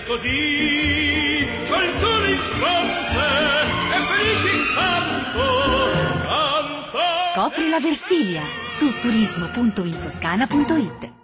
così c'ho il sole in fronte e felice canto. Scopri la Versilia su turismo.intoscana.it.